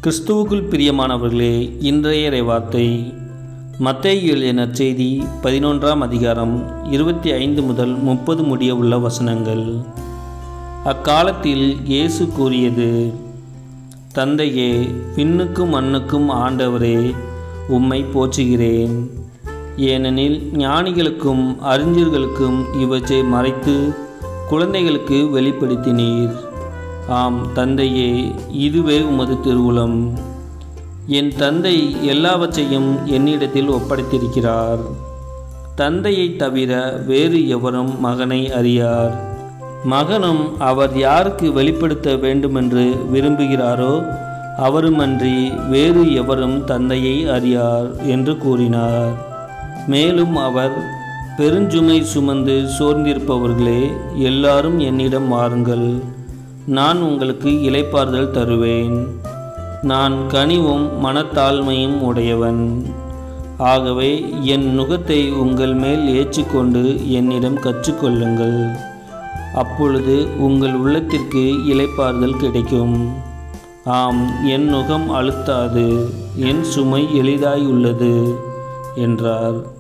கிறிஸ்துவுக்குள் பிரியமானவர்களே, இன்றைய இறைவார்த்தை மத்தேயு எழுதிய நற்செய்தி 11ஆம் அதிகாரம் 25 முதல் 30 முடிய உள்ள வசனங்கள். அக்காலத்தில் இயேசு கூறியது: தந்தையே, விண்ணுக்கும் மண்ணுக்கும் ஆண்டவரே, உம்மை போற்றுகிறேன். ஏனெனில் ஞானிகளுக்கும் அறிஞர்களுக்கும் இவற்றை மறைத்து குழந்தைகளுக்கு வெளிப்படுத்தினீர். ஆம் தந்தையே, இதுவே உமது திருவுளம். என் தந்தை எல்லாவற்றையும் என்னிடத்தில் ஒப்படைத்திருக்கிறார். தந்தையை தவிர வேறு எவரும் மகனை அறியார். மகனும் அவர் யாருக்கு வெளிப்படுத்த வேண்டுமென்று விரும்புகிறாரோ அவருமன்றி வேறு எவரும் தந்தையை அறியார் என்று கூறினார். மேலும் அவர், பெருஞ்சுமை சுமந்து சோர்ந்திருப்பவர்களே, எல்லாரும் என்னிடம் வாருங்கள், நான் உங்களுக்கு இளைப்பாறுதல் தருவேன். நான் கனிவும் மனத்தாழ்மையும் உடையவன். ஆகவே என் நுகத்தை உங்கள் மேல் ஏற்றுக்கொண்டு என்னிடம் கற்றுக்கொள்ளுங்கள். அப்பொழுது உங்கள் உள்ளத்திற்கு இளைப்பாறுதல் கிடைக்கும். ஆம், என் நுகம் அழுத்தாது, என் சுமை எளிதாயுள்ளது என்றார்.